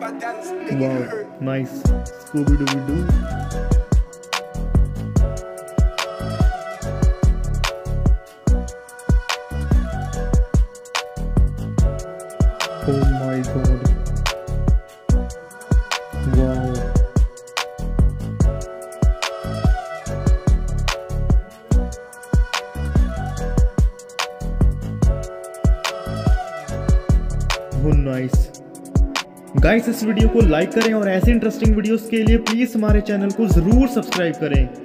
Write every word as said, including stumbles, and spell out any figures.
Wow, nice. Scooby Dooby Doo. Oh my god. Wow. Oh nice. Guys इस video को like करें और ऐसे इंटरेस्टिंग वीडियोस के लिए प्लीज हमारे चैनल को जरूर सब्सक्राइब करें।